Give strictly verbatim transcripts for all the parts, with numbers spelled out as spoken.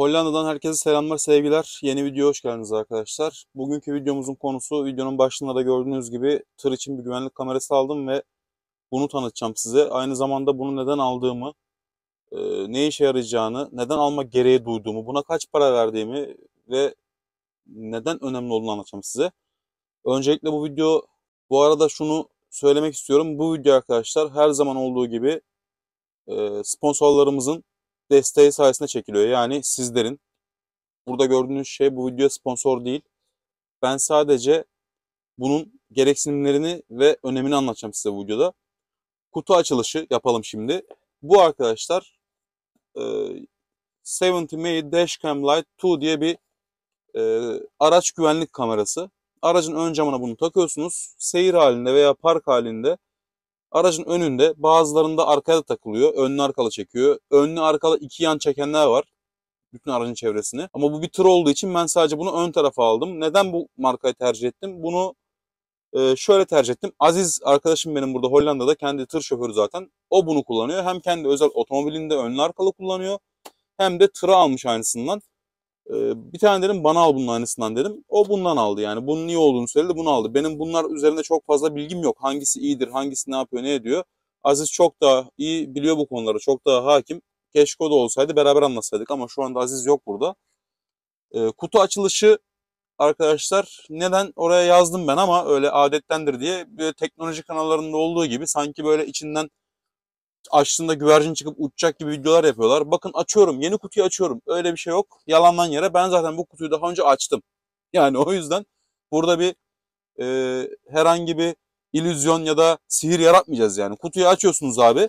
Hollanda'dan herkese selamlar, sevgiler. Yeni videoya hoş geldiniz arkadaşlar. Bugünkü videomuzun konusu, videonun başında da gördüğünüz gibi tır için bir güvenlik kamerası aldım ve bunu tanıtacağım size. Aynı zamanda bunu neden aldığımı, e, ne işe yarayacağını, neden almak gereği duyduğumu, buna kaç para verdiğimi ve neden önemli olduğunu anlatacağım size. Öncelikle bu video, bu arada şunu söylemek istiyorum. Bu video arkadaşlar her zaman olduğu gibi e, sponsorlarımızın desteği sayesinde çekiliyor. Yani sizlerin. Burada gördüğünüz şey bu video sponsor değil. Ben sadece bunun gereksinimlerini ve önemini anlatacağım size bu videoda. Kutu açılışı yapalım şimdi. Bu arkadaşlar e, yetmiş M Dashcam Lite iki diye bir e, araç güvenlik kamerası. Aracın ön camına bunu takıyorsunuz. Seyir halinde veya park halinde aracın önünde, bazılarında arkaya da takılıyor. Önlü arkalı çekiyor. Önlü arkalı iki yan çekenler var. Bütün aracın çevresini. Ama bu bir tır olduğu için ben sadece bunu ön tarafa aldım. Neden bu markayı tercih ettim? Bunu e, şöyle tercih ettim. Aziz arkadaşım benim burada Hollanda'da, kendi tır şoförü zaten. O bunu kullanıyor. Hem kendi özel otomobilinde önlü arkalı kullanıyor. Hem de tırı almış aynısından. E, bir tane dedim bana al bunun aynısından dedim. O bundan aldı yani. Bunun iyi olduğunu söyledi, bunu aldı. Benim bunlar üzerinde çok fazla bilgim yok. Hangisi iyidir, hangisi ne yapıyor, ne ediyor. Aziz çok daha iyi biliyor bu konuları. Çok daha hakim. Keşke o da olsaydı, beraber anlatsaydık ama şu anda Aziz yok burada. E, kutu açılışı arkadaşlar, neden oraya yazdım ben ama öyle adettendir diye, böyle teknoloji kanallarında olduğu gibi sanki böyle içinden açtığında güvercin çıkıp uçacak gibi videolar yapıyorlar. Bakın açıyorum, yeni kutuyu açıyorum. Öyle bir şey yok. Yalandan yere ben zaten bu kutuyu daha önce açtım. Yani o yüzden burada bir e, herhangi bir illüzyon ya da sihir yaratmayacağız yani. Kutuyu açıyorsunuz abi.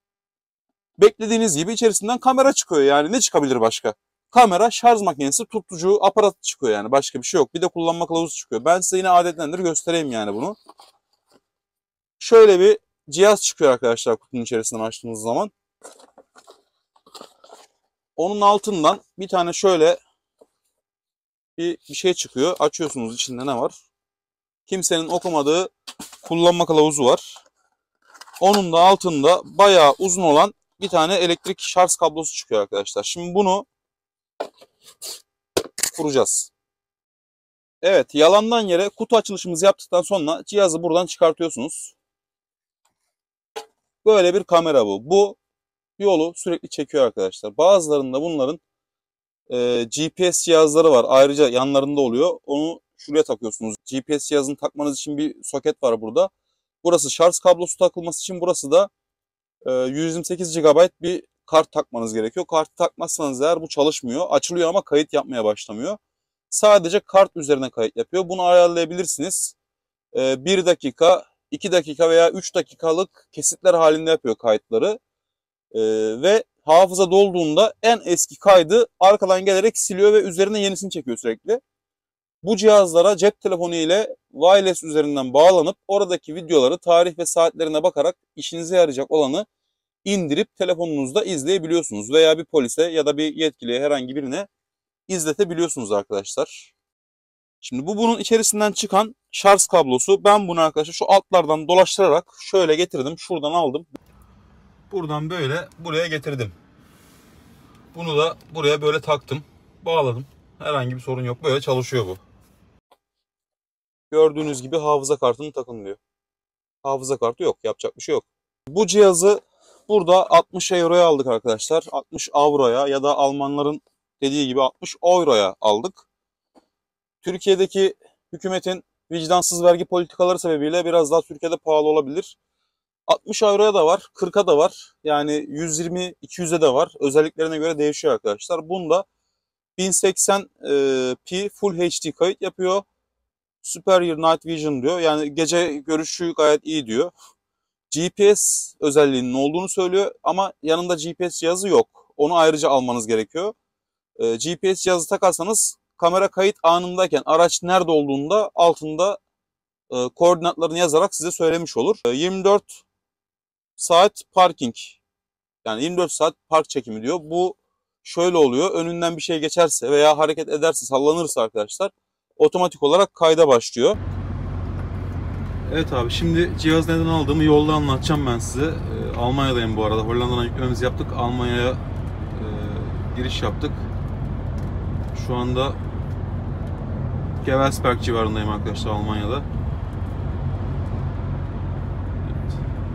Beklediğiniz gibi içerisinden kamera çıkıyor, yani ne çıkabilir başka? Kamera, şarj makinesi, tutucu, aparat çıkıyor yani, başka bir şey yok. Bir de kullanma kılavuzu çıkıyor. Ben size yine adetlendir göstereyim yani bunu. Şöyle bir cihaz çıkıyor arkadaşlar kutunun içerisinden açtığınız zaman. Onun altından bir tane şöyle bir, bir şey çıkıyor. Açıyorsunuz, içinde ne var? Kimsenin okumadığı kullanma kılavuzu var. Onun da altında bayağı uzun olan bir tane elektrik şarj kablosu çıkıyor arkadaşlar. Şimdi bunu kuracağız. Evet, yalandan yere kutu açılışımızı yaptıktan sonra cihazı buradan çıkartıyorsunuz. Böyle bir kamera bu. Bu yolu sürekli çekiyor arkadaşlar. Bazılarında bunların e, G P S cihazları var. Ayrıca yanlarında oluyor. Onu şuraya takıyorsunuz. G P S cihazını takmanız için bir soket var burada. Burası şarj kablosu takılması için, burası da e, yüz yirmi sekiz gigabayt bir kart takmanız gerekiyor. Kartı takmazsanız eğer bu çalışmıyor. Açılıyor ama kayıt yapmaya başlamıyor. Sadece kart üzerine kayıt yapıyor. Bunu ayarlayabilirsiniz. E, bir dakika, iki dakika veya üç dakikalık kesitler halinde yapıyor kayıtları. E, ve hafıza dolduğunda en eski kaydı arkadan gelerek siliyor ve üzerine yenisini çekiyor sürekli. Bu cihazlara cep telefonu ile wireless üzerinden bağlanıp oradaki videoları tarih ve saatlerine bakarak işinize yarayacak olanı indirip telefonunuzda izleyebiliyorsunuz. Veya bir polise ya da bir yetkiliye, herhangi birine izletebiliyorsunuz arkadaşlar. Şimdi bu bunun içerisinden çıkan şarj kablosu. Ben bunu arkadaşlar şu altlardan dolaştırarak şöyle getirdim. Şuradan aldım. Buradan böyle buraya getirdim. Bunu da buraya böyle taktım. Bağladım. Herhangi bir sorun yok. Böyle çalışıyor bu. Gördüğünüz gibi hafıza kartını takın diyor. Hafıza kartı yok. Yapacak bir şey yok. Bu cihazı burada altmış euroya aldık arkadaşlar. altmış avroya ya da Almanların dediği gibi altmış euroya aldık. Türkiye'deki hükümetin vicdansız vergi politikaları sebebiyle biraz daha Türkiye'de pahalı olabilir. altmış euroya da var, kırka da var. Yani yüz yirmi iki yüze de var. Özelliklerine göre değişiyor arkadaşlar. Bunda bin seksen p Full H D kayıt yapıyor. Superior Night Vision diyor. Yani gece görüşü gayet iyi diyor. G P S özelliğinin olduğunu söylüyor ama yanında G P S cihazı yok. Onu ayrıca almanız gerekiyor. G P S cihazı takarsanız kamera kayıt anındayken araç nerede olduğunda altında e, koordinatlarını yazarak size söylemiş olur. E, yirmi dört saat parking, yani yirmi dört saat park çekimi diyor. Bu şöyle oluyor: önünden bir şey geçerse veya hareket ederse, sallanırsa arkadaşlar otomatik olarak kayda başlıyor. Evet abi, şimdi cihaz neden aldığımı yolda anlatacağım ben size. E, Almanya'dayım bu arada. Hollanda'dan yüklememizi yaptık. Almanya'ya e, giriş yaptık. Şu anda Gevelsberg civarındayım arkadaşlar, Almanya'da. Evet.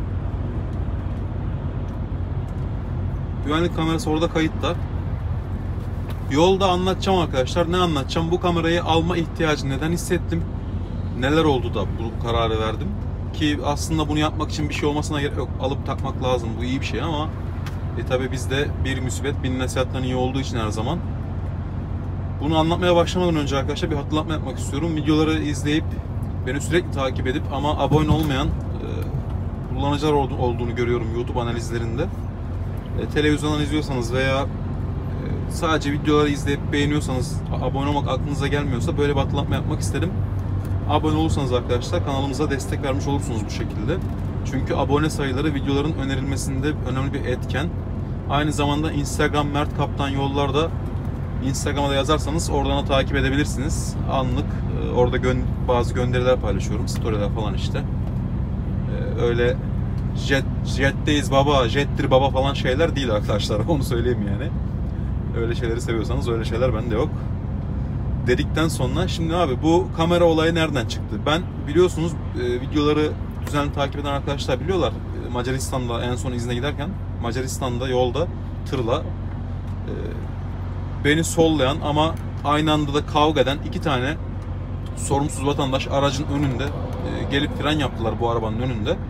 Güvenlik kamerası orada kayıtta. Yolda anlatacağım arkadaşlar. Ne anlatacağım? Bu kamerayı alma ihtiyacı neden hissettim? Neler oldu da bu kararı verdim? Ki aslında bunu yapmak için bir şey olmasına gerek yok. Alıp takmak lazım. Bu iyi bir şey ama e tabi bizde bir musibet bin nasihattan iyi olduğu için her zaman. Bunu anlatmaya başlamadan önce arkadaşlar bir hatırlatma yapmak istiyorum. Videoları izleyip beni sürekli takip edip ama abone olmayan e, kullanıcılar olduğunu görüyorum YouTube analizlerinde. E, televizyondan izliyorsanız veya e, sadece videoları izleyip beğeniyorsanız, abone olmak aklınıza gelmiyorsa böyle bir hatırlatma yapmak istedim. Abone olursanız arkadaşlar kanalımıza destek vermiş olursunuz bu şekilde. Çünkü abone sayıları videoların önerilmesinde önemli bir etken. Aynı zamanda Instagram Mert Kaptan Yollar'da, Instagram'a da yazarsanız oradan da takip edebilirsiniz. Anlık orada gö bazı gönderiler paylaşıyorum, storyler falan işte. Ee, öyle jet, jetteyiz baba, jettir baba falan şeyler değil arkadaşlar. Onu söyleyeyim yani. Öyle şeyleri seviyorsanız öyle şeyler bende yok. Dedikten sonra şimdi abi bu kamera olayı nereden çıktı? Ben biliyorsunuz e, videoları düzenli takip eden arkadaşlar biliyorlar. E, Macaristan'da en son izne giderken Macaristan'da yolda tırla e, beni sollayan ama aynı anda da kavga eden iki tane sorumsuz vatandaş aracın önünde e, gelip fren yaptılar bu arabanın önünde. E,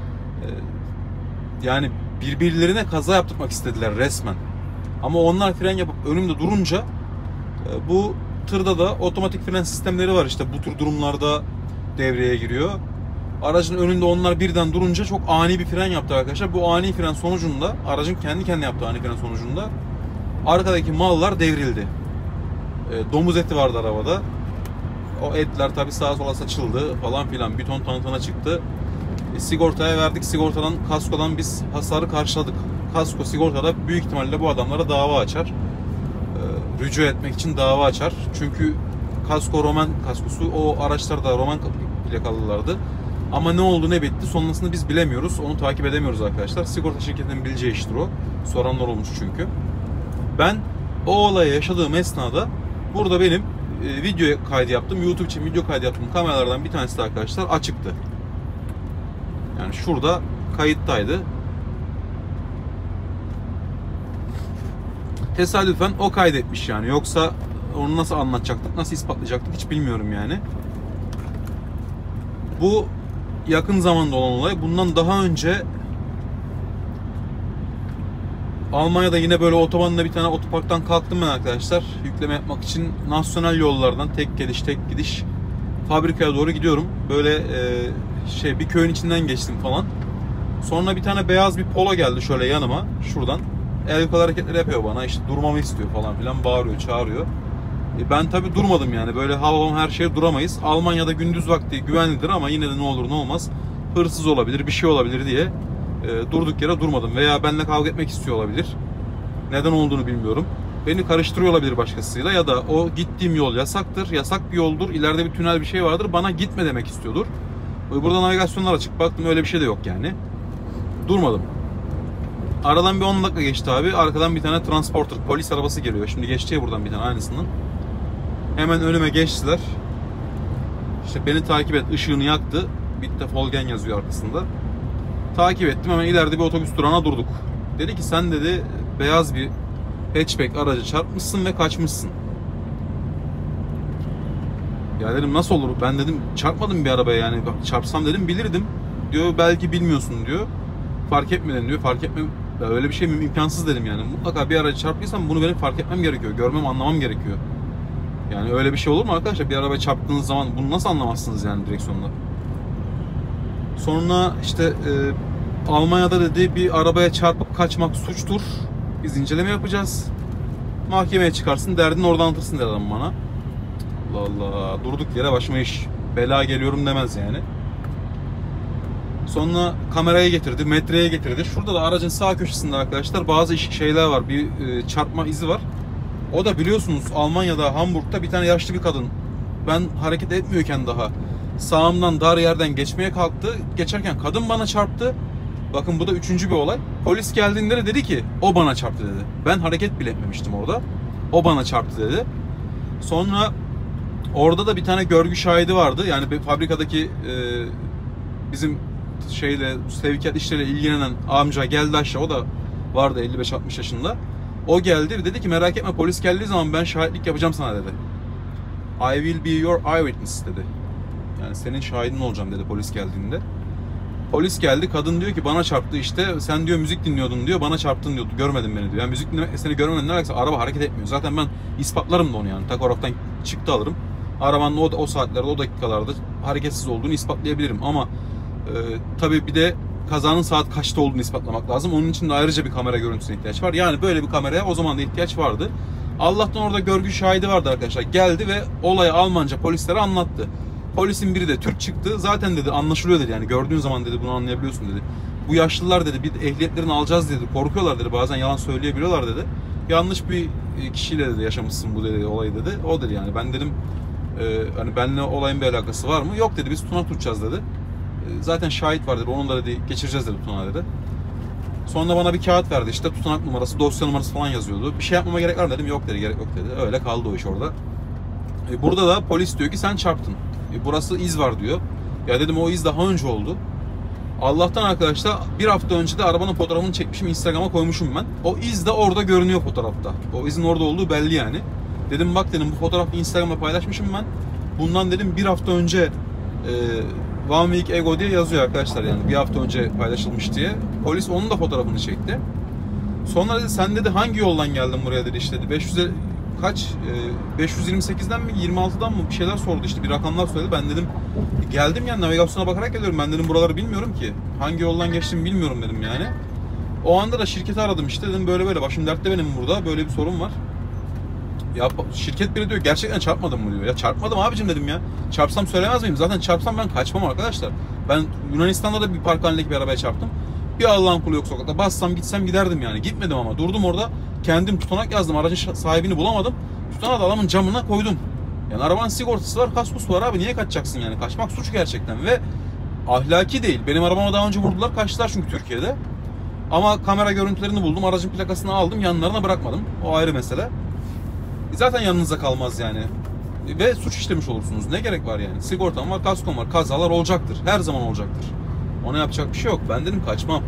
yani birbirlerine kaza yaptırmak istediler resmen. Ama onlar fren yapıp önümde durunca e, bu tırda da otomatik fren sistemleri var, işte bu tür durumlarda devreye giriyor. Aracın önünde onlar birden durunca çok ani bir fren yaptı arkadaşlar. Bu ani fren sonucunda, aracın kendi kendine yaptığı ani fren sonucunda arkadaki mallar devrildi. E, domuz eti vardı arabada. O etler tabi sağa sola saçıldı falan filan. Bir ton tanıtana çıktı. E, sigortaya verdik. Sigortadan, kaskodan biz hasarı karşıladık. Kasko sigortada büyük ihtimalle bu adamlara dava açar. E, rücu etmek için dava açar. Çünkü kasko Roman kaskosu. O araçlar da Roman plakalılardı. Ama ne oldu ne bitti sonrasında biz bilemiyoruz. Onu takip edemiyoruz arkadaşlar. Sigorta şirketinin bileceği iştir o. Soranlar olmuş çünkü. Ben o olayı yaşadığım esnada burada benim e, video kaydı yaptım. YouTube için video kaydı yaptım. Kameralardan bir tanesi de arkadaşlar açıktı. Yani şurada kayıttaydı. Tesadüfen o kaydetmiş yani. Yoksa onu nasıl anlatacaktık, nasıl ispatlayacaktık hiç bilmiyorum yani. Bu yakın zamanda olan olay. Bundan daha önce Almanya'da yine böyle otobanda bir tane otoparktan kalktım ben arkadaşlar. Yükleme yapmak için nasyonel yollardan tek geliş tek gidiş fabrikaya doğru gidiyorum. Böyle e, şey bir köyün içinden geçtim falan. Sonra bir tane beyaz bir polo geldi şöyle yanıma şuradan. El kol hareketleri yapıyor bana, işte durmamı istiyor falan filan, bağırıyor çağırıyor. E, ben tabi durmadım yani, böyle havalan her şeye duramayız. Almanya'da gündüz vakti güvenlidir ama yine de ne olur ne olmaz hırsız olabilir, bir şey olabilir diye e, durduk yere durmadım. Veya benimle kavga etmek istiyor olabilir. Neden olduğunu bilmiyorum. Beni karıştırıyor olabilir başkasıyla ya da o gittiğim yol yasaktır, yasak bir yoldur, ileride bir tünel bir şey vardır, bana gitme demek istiyordur. Burada navigasyonlar açık, baktım öyle bir şey de yok yani. Durmadım. Aradan bir on dakika geçti abi. Arkadan bir tane transporter, polis arabası geliyor. Şimdi geçti ya buradan bir tane aynısından. Hemen önüme geçtiler. İşte beni takip et, ışığını yaktı. Bitte Folgen yazıyor arkasında. Takip ettim, hemen ileride bir otobüs durağına durduk. Dedi ki sen dedi beyaz bir hatchback aracı çarpmışsın ve kaçmışsın. Ya dedim nasıl olur? Ben dedim çarpmadım bir arabaya yani. Bak, çarpsam dedim bilirdim. Diyor belki bilmiyorsun diyor. Fark etmeden diyor. Fark etmem. Ya öyle bir şey mi? İmkansız dedim yani. Mutlaka bir aracı çarptıysam bunu benim fark etmem gerekiyor. Görmem, anlamam gerekiyor. Yani öyle bir şey olur mu arkadaşlar? Bir arabaya çarptığınız zaman bunu nasıl anlamazsınız yani direksiyonda? Sonra işte e, Almanya'da dedi bir arabaya çarpıp kaçmak suçtur. Biz inceleme yapacağız. Mahkemeye çıkarsın, derdini oradan anlatırsın dedi adam bana. Allah Allah, durduk yere başıma iş. Bela geliyorum demez yani. Sonra kameraya getirdi, metreye getirdi. Şurada da aracın sağ köşesinde arkadaşlar bazı şeyler var. Bir e, çarpma izi var. O da biliyorsunuz Almanya'da, Hamburg'da bir tane yaşlı bir kadın. Ben hareket etmiyorken daha sağımdan dar yerden geçmeye kalktı. Geçerken kadın bana çarptı. Bakın bu da üçüncü bir olay. Polis geldiğinde de dedi ki o bana çarptı dedi. Ben hareket bile etmemiştim orada. O bana çarptı dedi. Sonra orada da bir tane görgü şahidi vardı. Yani bir fabrikadaki e, bizim şeyle sevkiyat işleriyle ilgilenen amca geldi aşağı. O da vardı elli beş altmış yaşında. O geldi ve dedi ki merak etme, polis geldiği zaman ben şahitlik yapacağım sana dedi. I will be your eyewitness dedi. Yani senin şahidin olacağım dedi polis geldiğinde. Polis geldi, kadın diyor ki bana çarptı işte, sen diyor müzik dinliyordun diyor, bana çarptın diyor, görmedin beni diyor. Yani müzik dinlemek seni görmeden ne alakası, araba hareket etmiyor. Zaten ben ispatlarım da onu yani, takograftan çıktı alırım. Arabanın o, o saatlerde, o dakikalarda hareketsiz olduğunu ispatlayabilirim ama e, tabii bir de kazanın saat kaçta olduğunu ispatlamak lazım. Onun için de ayrıca bir kamera görüntüsüne ihtiyaç var. Yani böyle bir kameraya o zaman da ihtiyaç vardı. Allah'tan orada görgü şahidi vardı arkadaşlar. Geldi ve olayı Almanca polislere anlattı. Polisin biri de Türk çıktı. Zaten dedi anlaşılıyor dedi, yani gördüğün zaman dedi bunu anlayabiliyorsun dedi. Bu yaşlılar dedi bir ehliyetlerini alacağız dedi. Korkuyorlar dedi. Bazen yalan söyleyebiliyorlar dedi. Yanlış bir kişiyle dedi yaşamışsın bu dedi olayı dedi. O dedi yani. Ben dedim e, hani benimle olayın bir alakası var mı? Yok dedi, biz tutunak tutacağız dedi. E, zaten şahit var dedi. Onun da dedi geçireceğiz dedi tutanağı dedi. Sonra bana bir kağıt verdi işte, tutanak numarası, dosya numarası falan yazıyordu. Bir şey yapmama gerek var mı dedim. Yok dedi, gerek yok dedi. Öyle kaldı o iş orada. E, burada da polis diyor ki sen çarptın. E, burası iz var diyor. Ya dedim o iz daha önce oldu. Allah'tan arkadaşlar bir hafta önce de arabanın fotoğrafını çekmişim, Instagram'a koymuşum ben. O iz de orada görünüyor fotoğrafta. O izin orada olduğu belli yani. Dedim bak dedim bu fotoğrafı Instagram'a paylaşmışım ben. Bundan dedim bir hafta önce e, One Week Ago diye yazıyor arkadaşlar, yani bir hafta önce paylaşılmış diye. Polis onun da fotoğrafını çekti. Sonra dedi sen dedi hangi yoldan geldin buraya dedi, işte dedi beş yüz kaç e, beş yüz yirmi sekizden mi yirmi altıdan mı bir şeyler sordu, işte bir rakamlar söyledi. Ben dedim geldim yani navigasyona bakarak geliyorum, ben dedim buraları bilmiyorum ki, hangi yoldan geçtiğimi bilmiyorum dedim yani. O anda da şirketi aradım işte, dedim böyle böyle başım dertte benim burada, böyle bir sorun var. Ya şirket biri diyor gerçekten çarpmadın mı diyor. Ya çarpmadım abicim dedim ya. Çarpsam söylemez miyim? Zaten çarpsam ben kaçmam arkadaşlar. Ben Yunanistan'da da bir park halindeki bir arabaya çarptım. Bir Allah'ın kulu yok sokakta. Bassam gitsem giderdim yani. Gitmedim ama durdum orada. Kendim tutanak yazdım. Aracın sahibini bulamadım. Tutanağı da adamın camına koydum. Yani arabanın sigortası var, kaskosu var abi. Niye kaçacaksın yani? Kaçmak suç gerçekten ve ahlaki değil. Benim arabama daha önce vurdular. Kaçtılar çünkü Türkiye'de. Ama kamera görüntülerini buldum. Aracın plakasını aldım. Yanlarına bırakmadım. O ayrı mesele. Zaten yanınıza kalmaz yani. Ve suç işlemiş olursunuz. Ne gerek var yani? Sigortam var, kaskom var. Kazalar olacaktır. Her zaman olacaktır. Ona yapacak bir şey yok. Ben dedim kaçmam.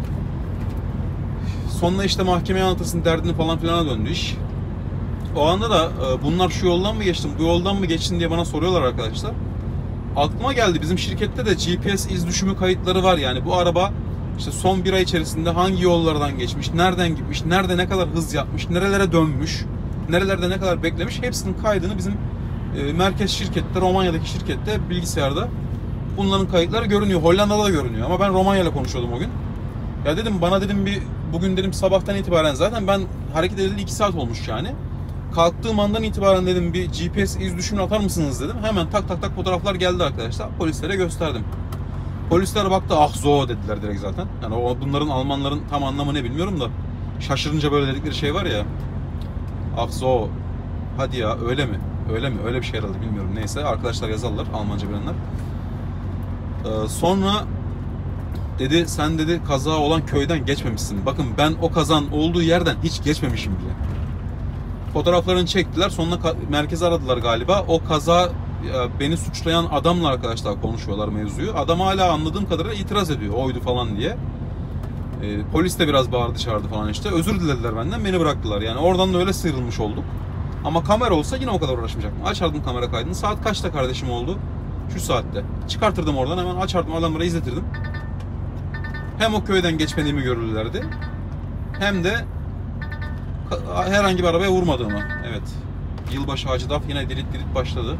Sonra işte mahkemeye anlatırsın derdini falan filana döndü iş. O anda da bunlar şu yoldan mı geçtin, bu yoldan mı geçtin diye bana soruyorlar arkadaşlar. Aklıma geldi, bizim şirkette de G P S iz düşümü kayıtları var yani. Bu araba işte son bir ay içerisinde hangi yollardan geçmiş, nereden gitmiş, nerede ne kadar hız yapmış, nerelere dönmüş, nerelerde ne kadar beklemiş, hepsinin kaydını bizim e, merkez şirkette, Romanya'daki şirkette bilgisayarda bunların kayıtları görünüyor. Hollanda'da da görünüyor ama ben Romanya ile konuşuyordum o gün. Ya dedim bana dedim bir bugün dedim sabahtan itibaren zaten ben hareket edildi iki saat olmuş yani. Kalktığım andan itibaren dedim bir G P S iz düşümünü atar mısınız dedim. Hemen tak tak tak fotoğraflar geldi arkadaşlar. Polislere gösterdim. Polisler baktı ah zo dediler direkt zaten. Yani o bunların Almanların tam anlamı ne bilmiyorum da şaşırınca böyle dedikleri şey var ya. Ah zo. Hadi ya öyle mi? Öyle mi? Öyle bir şey herhalde bilmiyorum. Neyse arkadaşlar yazarlar Almanca bilenler. Ee, sonra dedi sen dedi kaza olan köyden geçmemişsin. Bakın ben o kazan olduğu yerden hiç geçmemişim bile. Fotoğraflarını çektiler. Sonra merkeze aradılar galiba. O kaza beni suçlayan adamla arkadaşlar konuşuyorlar mevzuyu. Adam hala anladığım kadarıyla itiraz ediyor. Oydu falan diye. E, polis de biraz bağırdı çağırdı falan işte. Özür dilediler benden. Beni bıraktılar. Yani oradan da öyle sıyrılmış olduk. Ama kamera olsa yine o kadar uğraşmayacaktım. Açardım kamera kaydını. Saat kaçta kardeşim oldu? Şu saatte. Çıkartırdım oradan hemen açardım adamlara izletirdim. Hem o köyden geçmediğimi görürlerdi. Hem de herhangi bir arabaya vurmadığımı. Evet. Yılbaşı Hacı Daf yine dirit dirit başladı.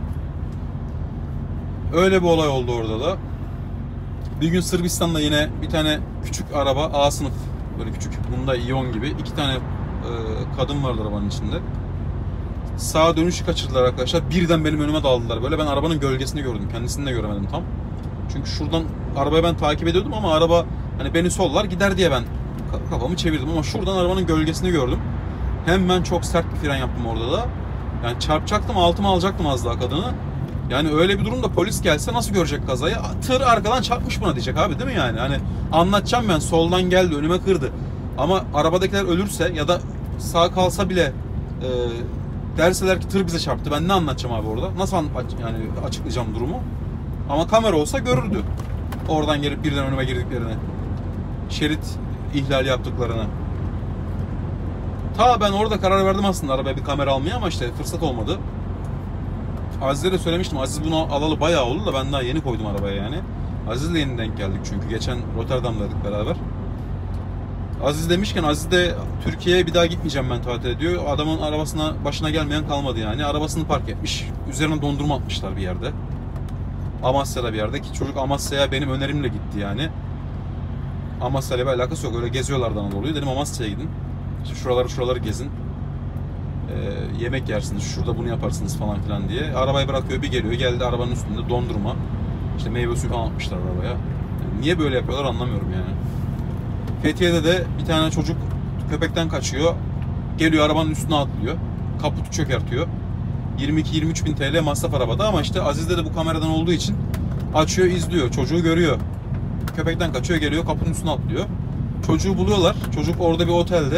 Öyle bir olay oldu orada da. Bir gün Sırbistan'da yine bir tane küçük araba A sınıf. Böyle küçük Hyundai Ion gibi. iki tane e, kadın vardı arabanın içinde. Sağa dönüşü kaçırdılar arkadaşlar. Birden benim önüme daldılar. Böyle ben arabanın gölgesini gördüm. Kendisini de göremedim tam. Çünkü şuradan arabayı ben takip ediyordum ama araba hani beni sollar gider diye ben kafamı çevirdim ama şuradan arabanın gölgesini gördüm. Hemen çok sert bir fren yaptım orada da. Yani çarpacaktım, altıma alacaktım az daha kadını. Yani öyle bir durumda polis gelse nasıl görecek kazayı? Tır arkadan çarpmış buna diyecek abi değil mi yani? Hani anlatacağım ben soldan geldi önüme kırdı. Ama arabadakiler ölürse ya da sağ kalsa bile e, Derseler ki tır bize çarptı. Ben ne anlatacağım abi orada? Nasıl yani açıklayacağım durumu? Ama kamera olsa görürdü. Oradan gelip birden önüme girdiklerini. Şerit ihlali yaptıklarını. Ta ben orada karar verdim aslında arabaya bir kamera almaya ama işte fırsat olmadı. Aziz'e de söylemiştim. Aziz bunu alalı bayağı oldu da ben daha yeni koydum arabaya yani. Aziz'le yeni denk geldik çünkü. Geçen Rotterdam'daydık beraber. Aziz demişken Aziz de Türkiye'ye bir daha gitmeyeceğim ben tatile diyor. Adamın arabasına başına gelmeyen kalmadı yani. Arabasını park etmiş. Üzerine dondurma atmışlar bir yerde. Amasya'da bir yerde ki çocuk Amasya'ya benim önerimle gitti yani. Amasya'yla bir alakası yok. Öyle geziyorlardan Anadolu'yu. Dedim Amasya'ya gidin. İşte şuraları şuraları gezin. Ee, yemek yersiniz. Şurada bunu yaparsınız falan filan diye. Arabayı bırakıyor bir geliyor. Geldi arabanın üstünde dondurma. İşte meyve suyu falan atmışlar arabaya. Yani niye böyle yapıyorlar anlamıyorum yani. Fethiye'de de bir tane çocuk köpekten kaçıyor. Geliyor arabanın üstüne atlıyor. Kaputu çökertiyor. yirmi iki yirmi üç bin T L masraf arabada ama işte Aziz'de de bu kameradan olduğu için açıyor izliyor. Çocuğu görüyor. Köpekten kaçıyor geliyor kapının üstüne atlıyor. Çocuğu buluyorlar. Çocuk orada bir otelde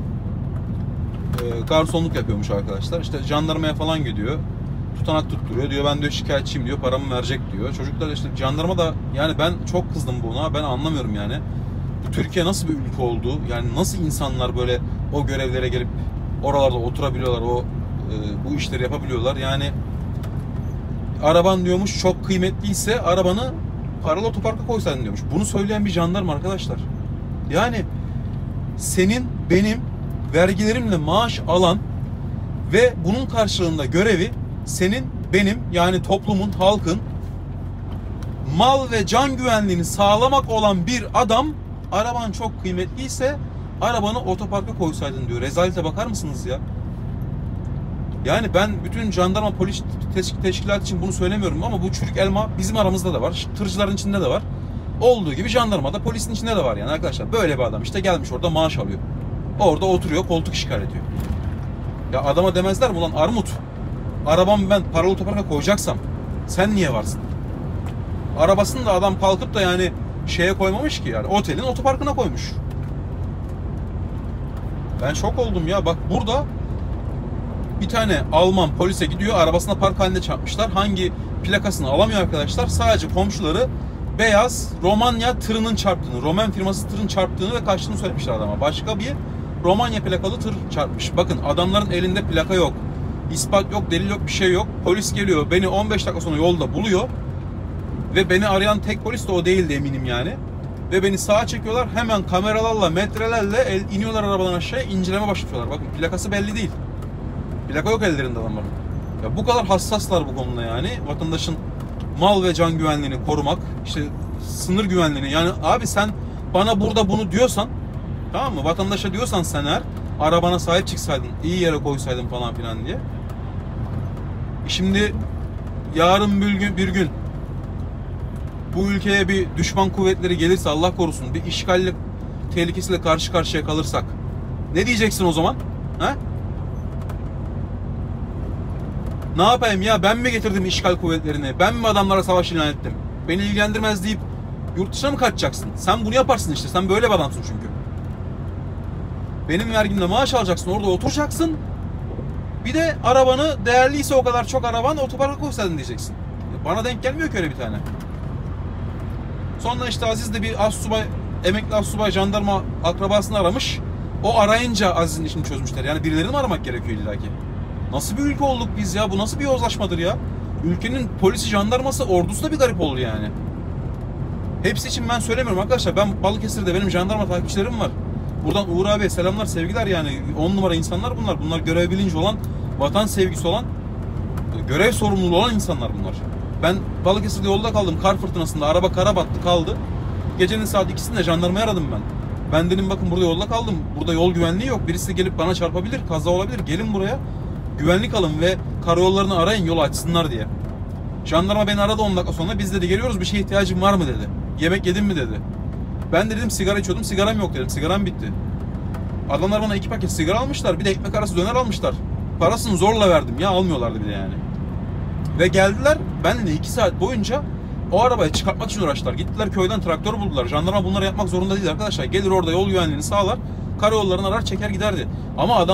e, garsonluk yapıyormuş arkadaşlar. İşte jandarmaya falan gidiyor. Tutanak tutturuyor. Diyor ben diyor şikayetçiyim diyor. Paramı verecek diyor. Çocuklar işte jandarma da yani ben çok kızdım buna. Ben anlamıyorum yani. Bu Türkiye nasıl bir ülke oldu? Yani nasıl insanlar böyle o görevlere gelip oralarda oturabiliyorlar, o e, bu işleri yapabiliyorlar. Yani araban diyormuş çok kıymetliyse arabanı paralı otoparka koysaydın diyormuş. Bunu söyleyen bir jandarma arkadaşlar. Yani senin benim vergilerimle maaş alan ve bunun karşılığında görevi senin benim yani toplumun, halkın mal ve can güvenliğini sağlamak olan bir adam araban çok kıymetliyse arabanı otoparka koysaydın diyor. Rezalete bakar mısınız ya? Yani ben bütün jandarma polis teşkilat için bunu söylemiyorum ama bu çürük elma bizim aramızda da var. Tırcıların içinde de var. Olduğu gibi jandarmada polisin içinde de var yani arkadaşlar. Böyle bir adam işte gelmiş orada maaş alıyor. Orada oturuyor koltuk işgal ediyor. Ya adama demezler mi ulan armut? Arabamı ben paralı otoparka koyacaksam sen niye varsın? Arabasını da adam kalkıp da yani şeye koymamış ki yani otelin otoparkına koymuş. Ben şok oldum ya bak burada bir tane Alman polise gidiyor arabasına park halinde çarpmışlar. Hangi plakasını alamıyor arkadaşlar. Sadece komşuları beyaz Romanya tırının çarptığını, Roman firması tırın çarptığını ve kaçtığını söylemişler adama. Başka bir Romanya plakalı tır çarpmış. Bakın adamların elinde plaka yok. İspat yok, delil yok, bir şey yok. Polis geliyor beni on beş dakika sonra yolda buluyor. Ve beni arayan tek polis de o değildi eminim yani. Ve beni sağa çekiyorlar. Hemen kameralarla, metrelerle el, iniyorlar arabadan aşağıya inceleme başlıyorlar. Bakın plakası belli değil. Plaka yok ellerinde adamların. Ya bu kadar hassaslar bu konuda yani. Vatandaşın mal ve can güvenliğini korumak, işte sınır güvenliğini. Yani abi sen bana burada bunu diyorsan, tamam mı? Vatandaşa diyorsan sen eğer arabana sahip çıksaydın, iyi yere koysaydın falan filan diye. Şimdi yarın bir gün, bir gün bu ülkeye bir düşman kuvvetleri gelirse Allah korusun bir işgalle tehlikesiyle karşı karşıya kalırsak ne diyeceksin o zaman? He? Ne yapayım ya ben mi getirdim işgal kuvvetlerini? Ben mi adamlara savaş ilan ettim? Beni ilgilendirmez deyip yurt dışına mı kaçacaksın? Sen bunu yaparsın işte. Sen böyle bir adamsın çünkü. Benim vergimle maaş alacaksın. Orada oturacaksın. Bir de arabanı değerliyse o kadar çok araban otoparka koysaydın diyeceksin. Bana denk gelmiyor ki öyle bir tane. Sonra işte Aziz de bir astsubay, emekli astsubay jandarma akrabasını aramış. O arayınca Aziz'in işini çözmüşler. Yani birilerini mi aramak gerekiyor illaki? Nasıl bir ülke olduk biz ya? Bu nasıl bir yozlaşmadır ya? Ülkenin polisi, jandarması, ordusu da bir garip olur yani. Hepsi için ben söylemiyorum arkadaşlar. Ben Balıkesir'de benim jandarma takipçilerim var. Buradan Uğur abiye selamlar, sevgiler yani. On numara insanlar bunlar. Bunlar görev bilinci olan, vatan sevgisi olan, görev sorumluluğu olan insanlar bunlar. Ben Balıkesir'de yolda kaldım. Kar fırtınasında. Araba kara battı kaldı. Gecenin saat ikisinde jandarmayı aradım ben. Ben dedim bakın burada yolda kaldım. Burada yol güvenliği yok. Birisi gelip bana çarpabilir. Kaza olabilir. Gelin buraya. Güvenlik alın ve karayollarını arayın yolu açsınlar diye. Jandarma beni aradı on dakika sonra. Biz dedi geliyoruz bir şeye ihtiyacın var mı dedi. Yemek yedin mi dedi. Ben de dedim sigara içiyordum. Sigaram yok dedim. Sigaram bitti. Adamlar bana iki paket sigara almışlar. Bir de ekmek arası döner almışlar. Parasını zorla verdim ya. Almıyorlardı bir de yani. Ve geldiler. Ben de iki saat boyunca o arabayı çıkartmak için uğraştılar. Gittiler köyden traktör buldular. Jandarma bunları yapmak zorunda değil arkadaşlar. Gelir orada yol güvenliğini sağlar. Karayollarını arar çeker giderdi. Ama adamlar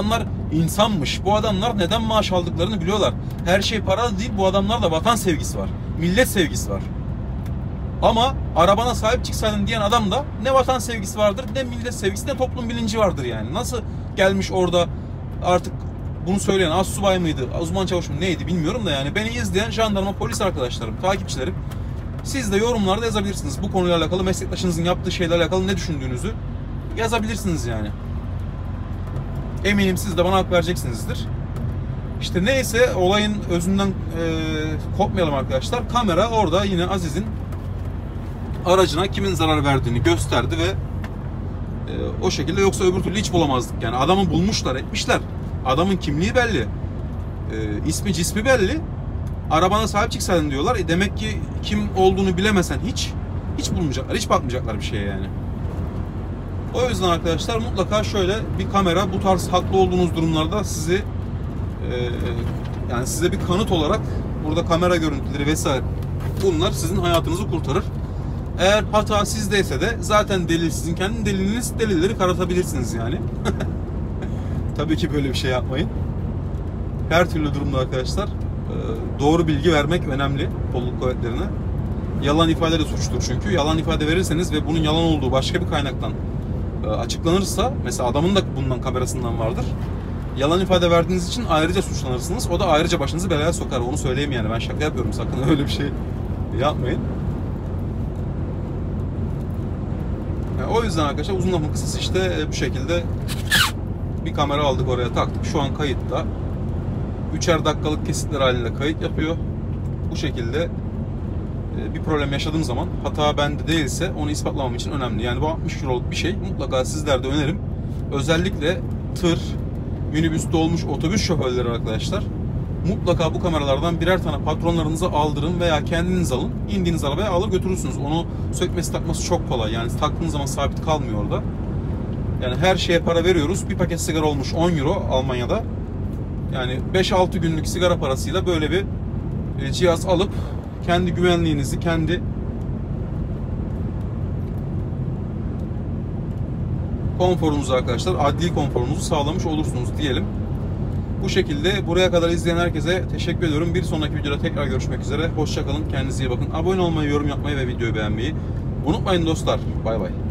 insanmış. Bu adamlar neden maaş aldıklarını biliyorlar. Her şey para değil, bu adamlarda vatan sevgisi var. Millet sevgisi var. Ama arabana sahip çıksaydın diyen adam da ne vatan sevgisi vardır, ne millet sevgisi, ne toplum bilinci vardır yani. Nasıl gelmiş orada artık bunu söyleyen astsubay mıydı, uzman çavuş mu neydi bilmiyorum da yani beni izleyen jandarma, polis arkadaşlarım, takipçilerim, siz de yorumlarda yazabilirsiniz. Bu konuyla alakalı, meslektaşınızın yaptığı şeylerle alakalı ne düşündüğünüzü yazabilirsiniz yani. Eminim siz de bana hak vereceksinizdir. İşte neyse, olayın özünden e, kopmayalım arkadaşlar. Kamera orada yine Aziz'in aracına kimin zarar verdiğini gösterdi ve e, o şekilde, yoksa öbür türlü hiç bulamazdık. Yani adamı bulmuşlar, etmişler. Adamın kimliği belli. E, ismi cismi belli. Arabana sahip çıksaydın diyorlar. E demek ki kim olduğunu bilemesen hiç hiç bulmayacaklar, hiç bakmayacaklar bir şeye yani. O yüzden arkadaşlar mutlaka şöyle bir kamera bu tarz haklı olduğunuz durumlarda sizi e, yani size bir kanıt olarak burada kamera görüntüleri vesaire, bunlar sizin hayatınızı kurtarır. Eğer hata sizdeyse de zaten delil sizin kendi deliliniz, delilleri karatabilirsiniz yani. Tabii ki böyle bir şey yapmayın. Her türlü durumda arkadaşlar doğru bilgi vermek önemli kolluk kuvvetlerine. Yalan ifade de suçtur çünkü. Yalan ifade verirseniz ve bunun yalan olduğu başka bir kaynaktan açıklanırsa, mesela adamın da bundan kamerasından vardır. Yalan ifade verdiğiniz için ayrıca suçlanırsınız. O da ayrıca başınızı belaya sokar. Onu söyleyeyim yani. Ben şaka yapıyorum. Sakın öyle bir şey yapmayın. Yani o yüzden arkadaşlar uzun lafın kısası işte bu şekilde bir kamera aldık, oraya taktık. Şu an kayıtta. Üçer dakikalık kesitler halinde kayıt yapıyor. Bu şekilde bir problem yaşadığım zaman, hata bende değilse onu ispatlamam için önemli. Yani bu altmış euroluk bir şey, mutlaka sizler de öneririm. Özellikle tır, minibüs, dolmuş, otobüs şoförleri arkadaşlar, mutlaka bu kameralardan birer tane patronlarınıza aldırın veya kendiniz alın. İndiğiniz arabaya alır götürürsünüz. Onu sökmesi takması çok kolay. Yani taktığınız zaman sabit kalmıyor orada. Yani her şeye para veriyoruz. Bir paket sigara olmuş on euro Almanya'da. Yani beş altı günlük sigara parasıyla böyle bir cihaz alıp kendi güvenliğinizi, kendi konforunuzu arkadaşlar, adli konforunuzu sağlamış olursunuz diyelim. Bu şekilde buraya kadar izleyen herkese teşekkür ediyorum. Bir sonraki videoda tekrar görüşmek üzere. Hoşça kalın, kendinize iyi bakın. Abone olmayı, yorum yapmayı ve videoyu beğenmeyi unutmayın dostlar. Bay bay.